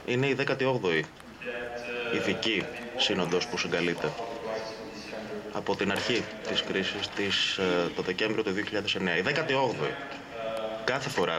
Είναι η 18η ειδική σύνοδος που συγκαλείται από την αρχή της κρίσης το Δεκέμβριο του 2009. Η 18η. Κάθε φορά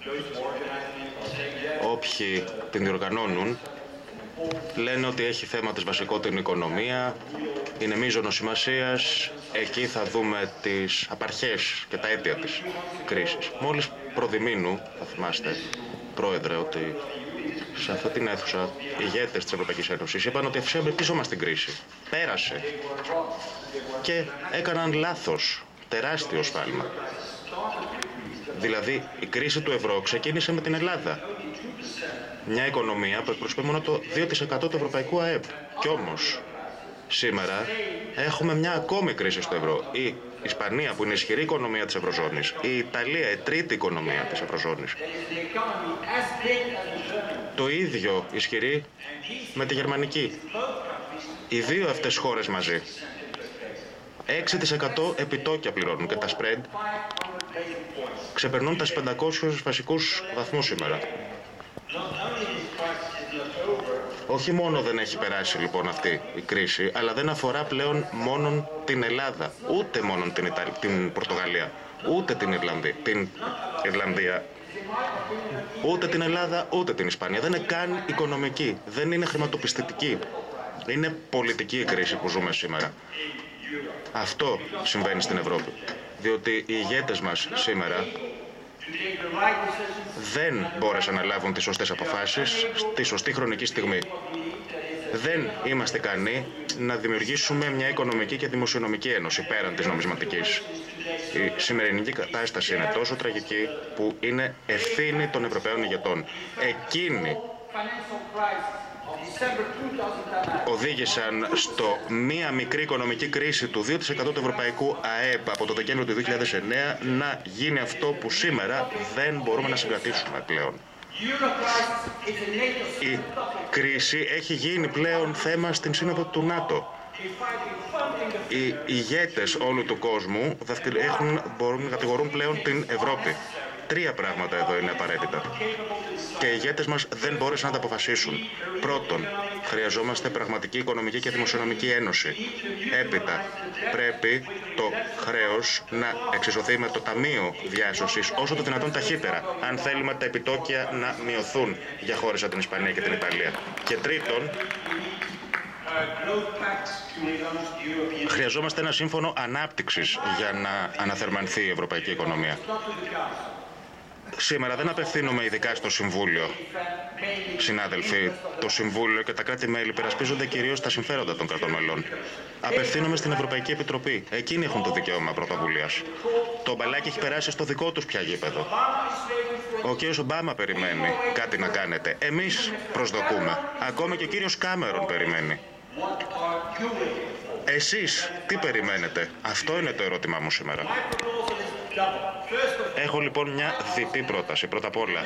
όποιοι την διοργανώνουν λένε ότι έχει θέμα της βασικό την οικονομία, είναι μείζωνος σημασίας, εκεί θα δούμε τις απαρχές και τα αίτια της κρίσης. Μόλις προδημήνου, θα θυμάστε, Πρόεδρε, ότι σε αυτή την αίθουσα οι ηγέτες της Ευρωπαϊκής Ένωσης είπαν ότι αφήσαμε πίσω μας την κρίση. Πέρασε. Και έκαναν λάθος, τεράστιο σφάλμα. Δηλαδή, η κρίση του ευρώ ξεκίνησε με την Ελλάδα. Μια οικονομία που εκπροσωπεί μόνο το 2% του ευρωπαϊκού ΑΕΠ. Κι όμως, σήμερα έχουμε μια ακόμη κρίση στο ευρώ. Η Ισπανία, που είναι η ισχυρή οικονομία της Ευρωζώνης, η Ιταλία, η τρίτη οικονομία της Ευρωζώνης. Το ίδιο ισχυρή με τη γερμανική. Οι δύο αυτές χώρες μαζί 6% επιτόκια πληρώνουν και τα spread ξεπερνούν τα 500 βασικούς βαθμούς σήμερα. Όχι μόνο δεν έχει περάσει λοιπόν αυτή η κρίση, αλλά δεν αφορά πλέον μόνον την Ελλάδα, ούτε μόνον την Πορτογαλία, ούτε την Ιρλανδία, ούτε την Ελλάδα, ούτε την Ισπανία. Δεν είναι καν οικονομική, δεν είναι χρηματοπιστωτική. Είναι πολιτική η κρίση που ζούμε σήμερα. Αυτό συμβαίνει στην Ευρώπη. Διότι οι ηγέτες μας σήμερα δεν μπόρεσαν να λάβουν τις σωστές αποφάσεις στη σωστή χρονική στιγμή. Δεν είμαστε ικανοί να δημιουργήσουμε μια οικονομική και δημοσιονομική ένωση πέραν της νομισματικής. Η σημερινή κατάσταση είναι τόσο τραγική που είναι ευθύνη των Ευρωπαίων ηγετών. Εκείνοι οδήγησαν στο μία μικρή οικονομική κρίση του 2% του ευρωπαϊκού ΑΕΠ από το Δεκέμβριο του 2009 να γίνει αυτό που σήμερα δεν μπορούμε να συγκρατήσουμε πλέον. Η κρίση έχει γίνει πλέον θέμα στην Σύνοδο του ΝΑΤΟ. Οι ηγέτες όλου του κόσμου μπορούν να κατηγορούν πλέον την Ευρώπη. Τρία πράγματα εδώ είναι απαραίτητα. Και οι ηγέτες μας δεν μπόρεσαν να τα αποφασίσουν. Πρώτον, χρειαζόμαστε πραγματική οικονομική και δημοσιονομική ένωση. Έπειτα, πρέπει το χρέος να εξισωθεί με το Ταμείο Διάσωσης όσο το δυνατόν ταχύτερα, αν θέλουμε τα επιτόκια να μειωθούν για χώρες σαν την Ισπανία και την Ιταλία. Και τρίτον, χρειαζόμαστε ένα σύμφωνο ανάπτυξης για να αναθερμανθεί η ευρωπαϊκή οικονομία. Σήμερα δεν απευθύνομαι ειδικά στο Συμβούλιο. Συνάδελφοι, το Συμβούλιο και τα κράτη-μέλη υπερασπίζονται κυρίως τα συμφέροντα των κρατών μελών. Απευθύνομαι στην Ευρωπαϊκή Επιτροπή. Εκείνοι έχουν το δικαίωμα πρωτοβουλίας. Το μπαλάκι έχει περάσει στο δικό τους πια γήπεδο. Ο κύριος Ομπάμα περιμένει κάτι να κάνετε. Εμείς προσδοκούμε. Ακόμα και ο κύριος Κάμερον περιμένει. Εσείς τι περιμένετε? Αυτό είναι το ερώτημά μου σήμερα. Έχω λοιπόν μια διπλή πρόταση. Πρώτα απ' όλα,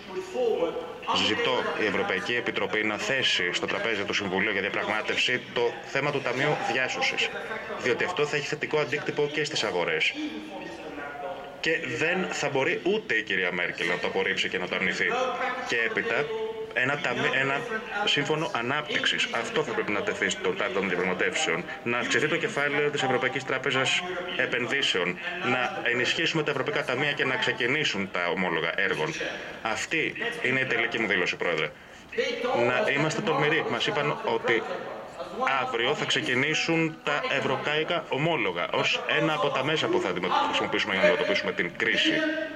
ζητώ η Ευρωπαϊκή Επιτροπή να θέσει στο τραπέζι του Συμβουλίου για διαπραγμάτευση το θέμα του Ταμείου Διάσωσης. Διότι αυτό θα έχει θετικό αντίκτυπο και στις αγορές. Και δεν θα μπορεί ούτε η κυρία Μέρκελ να το απορρίψει και να το αρνηθεί. Και έπειτα, ένα σύμφωνο ανάπτυξης. Αυτό θα πρέπει να τεθεί στον τάκο των διαπραγματεύσεων. Να αυξηθεί το κεφάλαιο της Ευρωπαϊκής Τράπεζας Επενδύσεων. Να ενισχύσουμε τα ευρωπαϊκά ταμεία και να ξεκινήσουν τα ομόλογα έργων. Αυτή είναι η τελική μου δήλωση, Πρόεδρε. Να είμαστε τολμηροί. Μας είπαν ότι αύριο θα ξεκινήσουν τα ευρωπαϊκά ομόλογα ως ένα από τα μέσα που θα χρησιμοποιήσουμε για να αντιμετωπίσουμε την κρίση.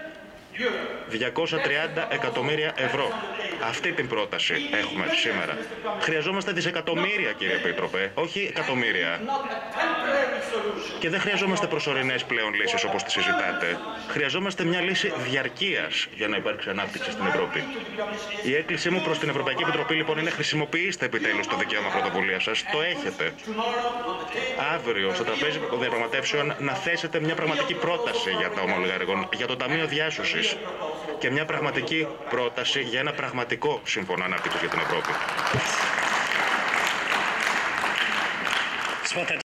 230 εκατομμύρια ευρώ. Αυτή την πρόταση έχουμε σήμερα. Χρειαζόμαστε δισεκατομμύρια, κύριε Επίτροπε, όχι εκατομμύρια. Και δεν χρειαζόμαστε προσωρινές πλέον λύσεις όπως τις συζητάτε. Χρειαζόμαστε μια λύση διαρκείας για να υπάρξει ανάπτυξη στην Ευρώπη. Η έκκλησή μου προς την Ευρωπαϊκή Επιτροπή λοιπόν είναι: χρησιμοποιήστε επιτέλους το δικαίωμα πρωτοβουλίας σας. Το έχετε. Αύριο στο τραπέζι των διαπραγματεύσεων να θέσετε μια πραγματική πρόταση για τα ομόλογα έργων, για το Ταμείο Διάσωσης και μια πραγματική πρόταση για ένα πραγματικό σύμφωνο ανάπτυξης για την Ευρώπη.